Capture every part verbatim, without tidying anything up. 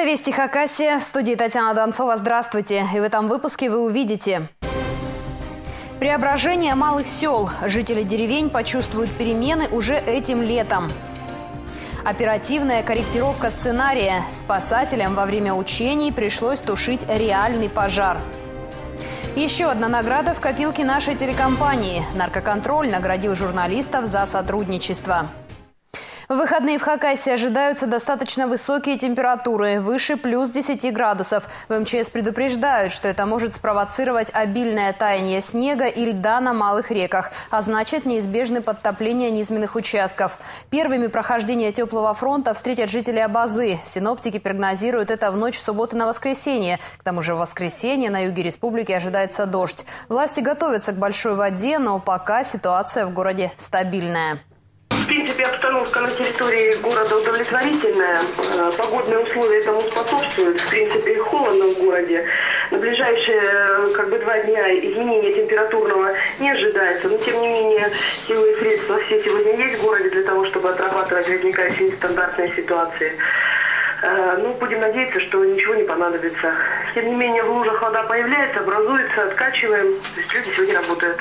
Это «Вести Хакасия». В студии Татьяна Донцова. Здравствуйте. И в этом выпуске вы увидите: преображение малых сел. Жители деревень почувствуют перемены уже этим летом. Оперативная корректировка сценария. Спасателям во время учений пришлось тушить реальный пожар. Еще одна награда в копилке нашей телекомпании. Наркоконтроль наградил журналистов за сотрудничество. В выходные в Хакасии ожидаются достаточно высокие температуры, выше плюс десяти градусов. В эм че эс предупреждают, что это может спровоцировать обильное таяние снега и льда на малых реках, а значит неизбежны подтопления низменных участков. Первыми прохождение теплого фронта встретят жители Абазы. Синоптики прогнозируют это в ночь субботы на воскресенье. К тому же в воскресенье на юге республики ожидается дождь. Власти готовятся к большой воде, но пока ситуация в городе стабильная. В принципе, обстановка на территории города удовлетворительная. Погодные условия этому способствуют. В принципе, холодно в городе. На ближайшие как бы, два дня изменения температурного не ожидается. Но, тем не менее, силы и средства все сегодня есть в городе для того, чтобы отрабатывать возникающие нестандартные ситуации. Ну, будем надеяться, что ничего не понадобится. Тем не менее, в лужах вода появляется, образуется, откачиваем. То есть люди сегодня работают.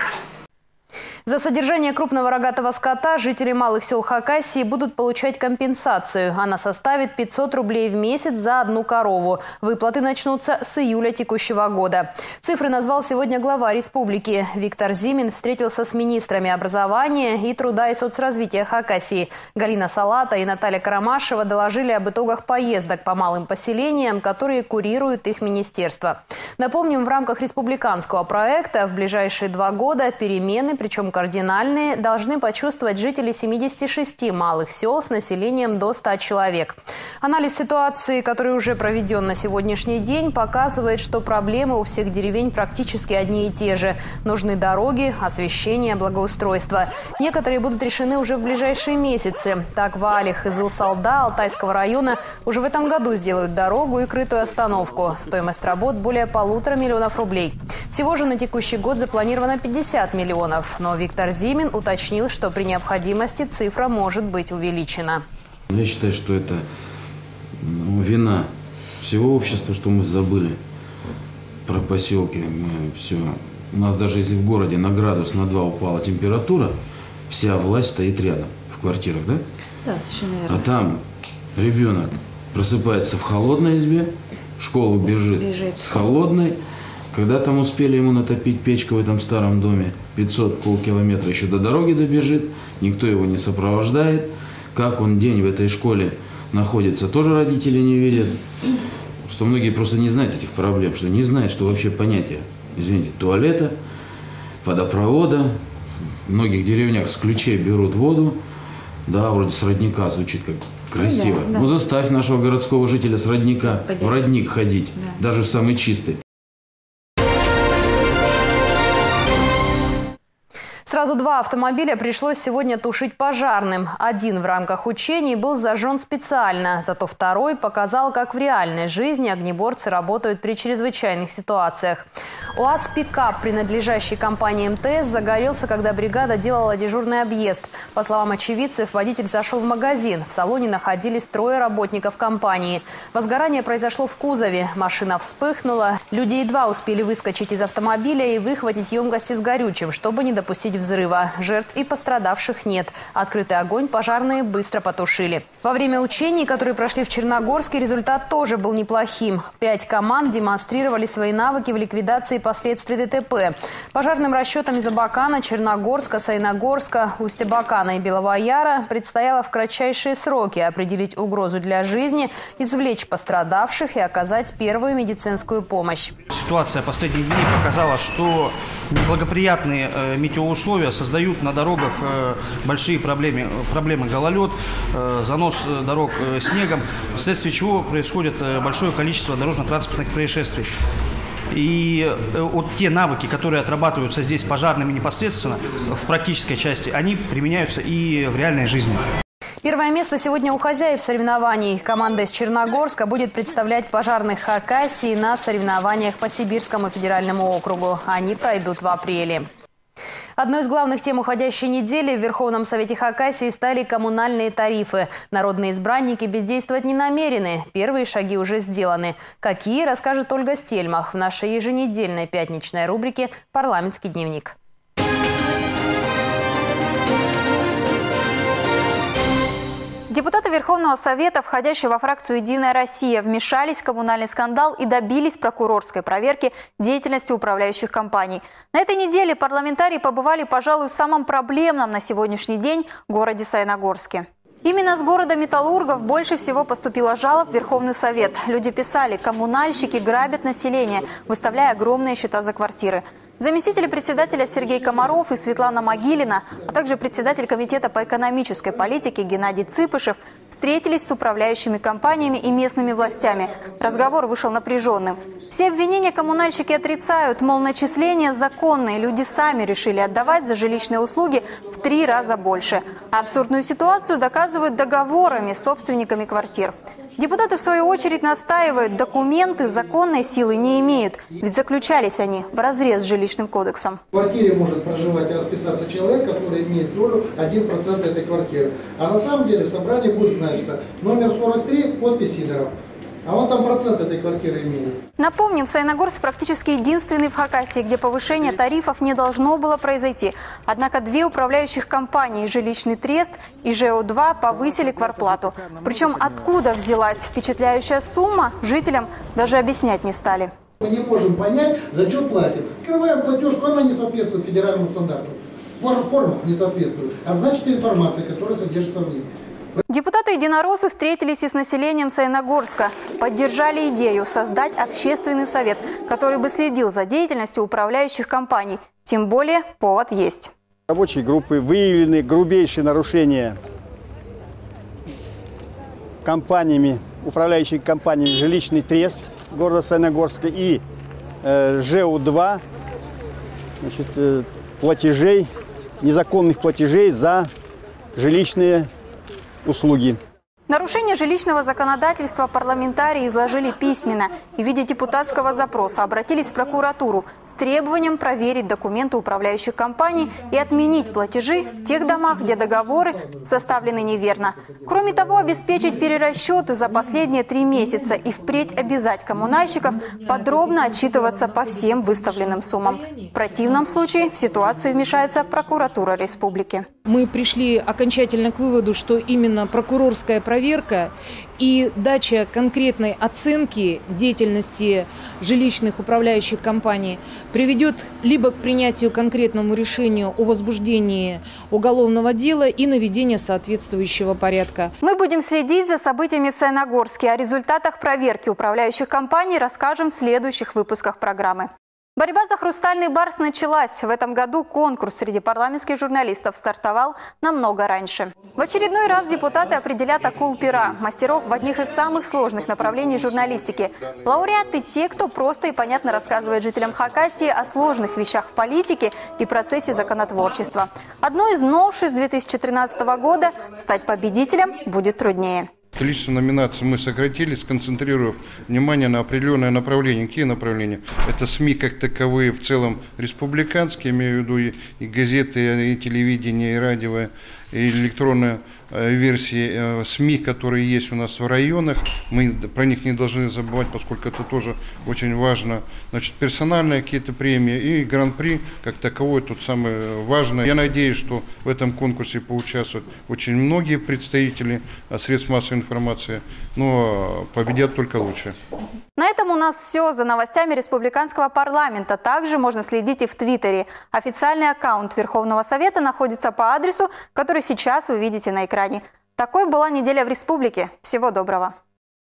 За содержание крупного рогатого скота жители малых сел Хакасии будут получать компенсацию. Она составит пятьсот рублей в месяц за одну корову. Выплаты начнутся с июля текущего года. Цифры назвал сегодня глава республики. Виктор Зимин встретился с министрами образования и труда и соцразвития Хакасии. Галина Салата и Наталья Карамашева доложили об итогах поездок по малым поселениям, которые курирует их министерство. Напомним, в рамках республиканского проекта в ближайшие два года перемены, причем кардинальные, должны почувствовать жители семидесяти шести малых сел с населением до ста человек. Анализ ситуации, который уже проведен на сегодняшний день, показывает, что проблемы у всех деревень практически одни и те же. Нужны дороги, освещение, благоустройство. Некоторые будут решены уже в ближайшие месяцы. Так, в Алях из Ил-Салда Алтайского района уже в этом году сделают дорогу и крытую остановку. Стоимость работ более полутора миллионов рублей. Всего же на текущий год запланировано пятьдесят миллионов. Но Виктор Зимин уточнил, что при необходимости цифра может быть увеличена. Я считаю, что это ну, вина всего общества, что мы забыли про поселки. Мы все. У нас даже если в городе на градус, на два упала температура, вся власть стоит рядом в квартирах, да? Да, совершенно верно. А там ребенок просыпается в холодной избе, в школу бежит, бежит. с холодной. Когда там успели ему натопить печку в этом старом доме, пятьсот полкилометра еще до дороги добежит, никто его не сопровождает. Как он день в этой школе находится, тоже родители не видят. Что многие просто не знают этих проблем, что не знают, что вообще понятие, извините, туалета, водопровода. В многих деревнях с ключей берут воду. Да, вроде с родника звучит как красиво. Да, да. Ну заставь нашего городского жителя с родника Пойдем. в родник ходить, да. даже в самый чистый. Сразу два автомобиля пришлось сегодня тушить пожарным. Один в рамках учений был зажжен специально, зато второй показал, как в реальной жизни огнеборцы работают при чрезвычайных ситуациях. УАЗ-пикап, принадлежащий компании эм тэ эс, загорелся, когда бригада делала дежурный объезд. По словам очевидцев, водитель зашел в магазин. В салоне находились трое работников компании. Возгорание произошло в кузове. Машина вспыхнула. Люди едва успели выскочить из автомобиля и выхватить емкости с горючим, чтобы не допустить взрыва. Жертв и пострадавших нет. Открытый огонь пожарные быстро потушили. Во время учений, которые прошли в Черногорске, результат тоже был неплохим. Пять команд демонстрировали свои навыки в ликвидации последствий дэ тэ пэ. Пожарным расчетам из Абакана, Черногорска, Саяногорска, Усть-Абакана и Белого Яра предстояло в кратчайшие сроки определить угрозу для жизни, извлечь пострадавших и оказать первую медицинскую помощь. Ситуация последних дней показала, что неблагоприятные э, метеоусловия создают на дорогах э, большие проблемы, проблемы гололед, э, занос дорог э, снегом, вследствие чего происходит э, большое количество дорожно-транспортных происшествий. И э, вот те навыки, которые отрабатываются здесь пожарными непосредственно в практической части, они применяются и в реальной жизни. Первое место сегодня у хозяев соревнований. Команда из Черногорска будет представлять пожарных Хакасии на соревнованиях по Сибирскому федеральному округу. Они пройдут в апреле. Одной из главных тем уходящей недели в Верховном Совете Хакасии стали коммунальные тарифы. Народные избранники бездействовать не намерены. Первые шаги уже сделаны. Какие, расскажет Ольга Стельмах в нашей еженедельной пятничной рубрике «Парламентский дневник». Депутаты Верховного Совета, входящие во фракцию «Единая Россия», вмешались в коммунальный скандал и добились прокурорской проверки деятельности управляющих компаний. На этой неделе парламентарии побывали, пожалуй, в самом проблемном на сегодняшний день городе Саяногорске. Именно с города металлургов больше всего поступило жалоб в Верховный Совет. Люди писали, коммунальщики грабят население, выставляя огромные счета за квартиры. Заместители председателя Сергей Комаров и Светлана Могилина, а также председатель комитета по экономической политике Геннадий Цыпышев встретились с управляющими компаниями и местными властями. Разговор вышел напряженным. Все обвинения коммунальщики отрицают, мол, начисления законные, люди сами решили отдавать за жилищные услуги в три раза больше. А абсурдную ситуацию доказывают договорами с собственниками квартир. Депутаты, в свою очередь, настаивают, документы законной силы не имеют, ведь заключались они вразрез с жилищным кодексом. В квартире может проживать и расписаться человек, который имеет долю один процент этой квартиры. А на самом деле в собрании будет значиться номер сорок три, подпись Сидоров. А он там процент этой квартиры имеет. Напомним, Саяногорск практически единственный в Хакасии, где повышение тарифов не должно было произойти. Однако две управляющих компании «Жилищный трест» и ЖЭО два повысили квартплату. Причем откуда взялась впечатляющая сумма, жителям даже объяснять не стали. Мы не можем понять, за что платим. Открываем платежку, она не соответствует федеральному стандарту. Форма не соответствует, а значит информация, которая содержится в ней. Депутаты-единороссы встретились и с населением Саяногорска. Поддержали идею создать общественный совет, который бы следил за деятельностью управляющих компаний. Тем более повод есть. Рабочие группы выявлены грубейшие нарушения компаниями, управляющими компаниями «Жилищный трест» города Саяногорска и э, ЖЭО два, значит, э, платежей, незаконных платежей за жилищные услуги. Нарушение жилищного законодательства парламентарии изложили письменно и в виде депутатского запроса обратились в прокуратуру с требованием проверить документы управляющих компаний и отменить платежи в тех домах, где договоры составлены неверно. Кроме того, обеспечить перерасчеты за последние три месяца и впредь обязать коммунальщиков подробно отчитываться по всем выставленным суммам. В противном случае в ситуацию вмешается прокуратура республики. Мы пришли окончательно к выводу, что именно прокурорская проверка и дача конкретной оценки деятельности жилищных управляющих компаний приведет либо к принятию конкретному решению о возбуждении уголовного дела и наведению соответствующего порядка. Мы будем следить за событиями в Саяногорске. О результатах проверки управляющих компаний расскажем в следующих выпусках программы. Борьба за «Хрустальный барс» началась. В этом году конкурс среди парламентских журналистов стартовал намного раньше. В очередной раз депутаты определят акул пера, мастеров в одних из самых сложных направлений журналистики. Лауреаты – те, кто просто и понятно рассказывает жителям Хакасии о сложных вещах в политике и процессе законотворчества. Одно из новшеств две тысячи тринадцатого года – стать победителем будет труднее. Количество номинаций мы сократили, сконцентрировав внимание на определенное направление. Какие направления? Это СМИ как таковые, в целом республиканские, имею в виду и, и газеты, и телевидение, и радио, и электронная версии СМИ, которые есть у нас в районах. Мы про них не должны забывать, поскольку это тоже очень важно. Значит, персональные какие-то премии и гран-при как таковой тут самое важное. Я надеюсь, что в этом конкурсе поучаствуют очень многие представители средств массовой информации, но победят только лучше. На этом у нас все. За новостями республиканского парламента также можно следить и в Твиттере. Официальный аккаунт Верховного Совета находится по адресу, который сейчас вы видите на экране. Такой была неделя в республике. Всего доброго.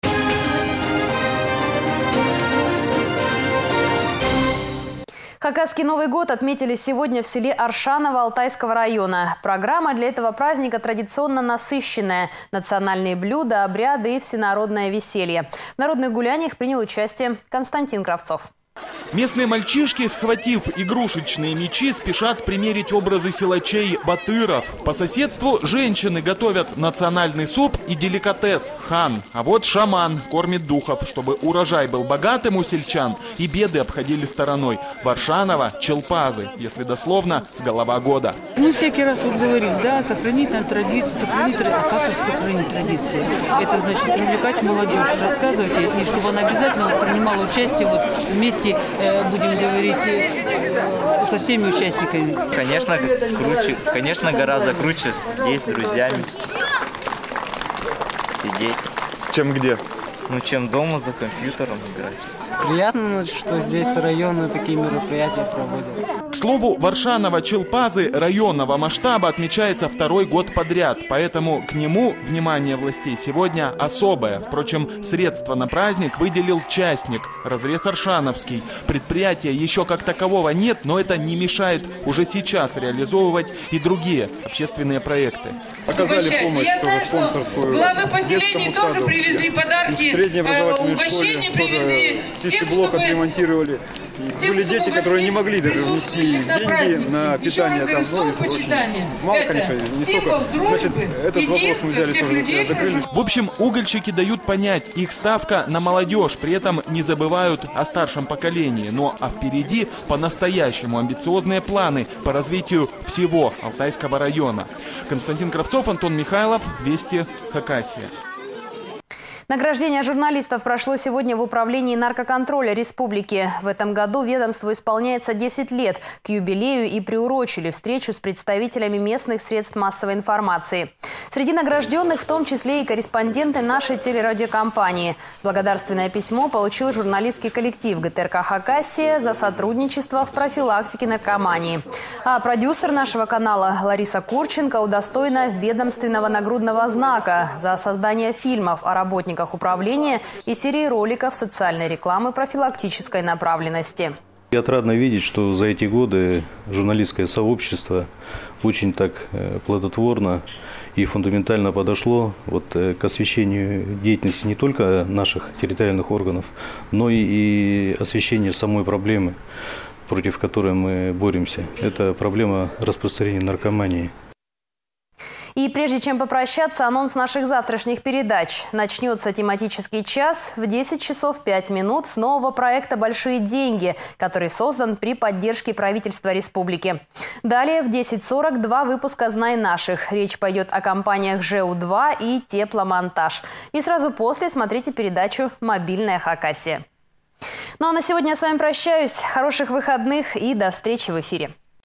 Хакасский Новый год отметили сегодня в селе Аршаново Алтайского района. Программа для этого праздника традиционно насыщенная. Национальные блюда, обряды и всенародное веселье. В народных гуляниях принял участие Константин Кравцов. Местные мальчишки, схватив игрушечные мечи, спешат примерить образы силачей батыров. По соседству женщины готовят национальный суп и деликатес – хан. А вот шаман кормит духов, чтобы урожай был богатым у сельчан и беды обходили стороной. Варшанова – челпазы, если дословно – голова года. Мы всякий раз вот говорим, да, сохранить надо традиции, сохранить традиции. А как их сохранить традиции? Это значит привлекать молодежь, рассказывать ей, и чтобы она обязательно вот принимала участие вот вместе, будем говорить, со всеми участниками. Конечно, круче, конечно, гораздо круче здесь с друзьями сидеть. Чем где? Ну, чем дома за компьютером играть. Приятно, что здесь районы такие мероприятия проводят. К слову, Варшанова-Челпазы районного масштаба отмечается второй год подряд, поэтому к нему внимание властей сегодня особое. Впрочем, средства на праздник выделил частник, разрез Аршановский. Предприятия еще как такового нет, но это не мешает уже сейчас реализовывать и другие общественные проекты. Оказали помощь, Я знаю, спонсорскую. Что главы поселений тоже саду. Привезли подарки, угощения привезли. Блок отремонтировали. Были дети, которые не могли даже внести деньги на питание. Там, ну, очень мало, конечно, не столько. Значит, этот вопрос мы взяли тоже на себя, закрыли. В общем, угольщики дают понять, их ставка на молодежь, при этом не забывают о старшем поколении. Но а впереди по-настоящему амбициозные планы по развитию всего Алтайского района. Константин Кравцов, Антон Михайлов, Вести, Хакасия. Награждение журналистов прошло сегодня в Управлении наркоконтроля республики. В этом году ведомству исполняется десять лет. К юбилею и приурочили встречу с представителями местных средств массовой информации. Среди награжденных в том числе и корреспонденты нашей телерадиокомпании. Благодарственное письмо получил журналистский коллектив ГТРК «Хакасия» за сотрудничество в профилактике наркомании. А продюсер нашего канала Лариса Курченко удостоена ведомственного нагрудного знака за создание фильмов о работниках управления и серии роликов социальной рекламы профилактической направленности. И отрадно видеть, что за эти годы журналистское сообщество очень так плодотворно и фундаментально подошло вот к освещению деятельности не только наших территориальных органов, но и освещению самой проблемы, против которой мы боремся. Это проблема распространения наркомании. И прежде чем попрощаться, анонс наших завтрашних передач. Начнется тематический час в десять часов пять минут с нового проекта «Большие деньги», который создан при поддержке правительства республики. Далее в десять сорок два выпуска «Знай наших». Речь пойдет о компаниях ЖЭУ два и Тепломонтаж. И сразу после смотрите передачу «Мобильная Хакасия». Ну а на сегодня я с вами прощаюсь. Хороших выходных и до встречи в эфире.